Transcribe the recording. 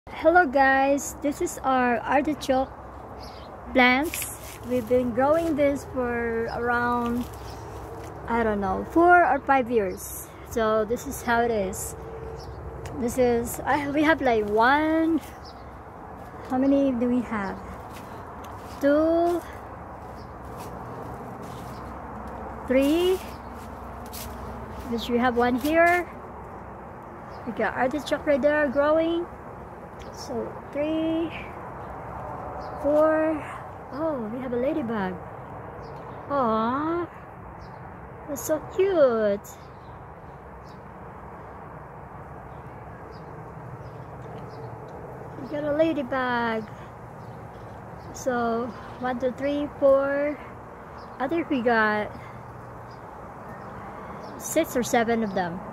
Hello guys, this is our artichoke plants. We've been growing this for around, I don't know, 4 or 5 years. So this is how it is. This is, we have like one, how many do we have? 2, 3, which we have one here. We got artichoke right there growing. So 3, 4. Oh, we have a ladybug. Aww, that's so cute. We got a ladybug. So 1, 2, 3, 4. I think we got 6 or 7 of them.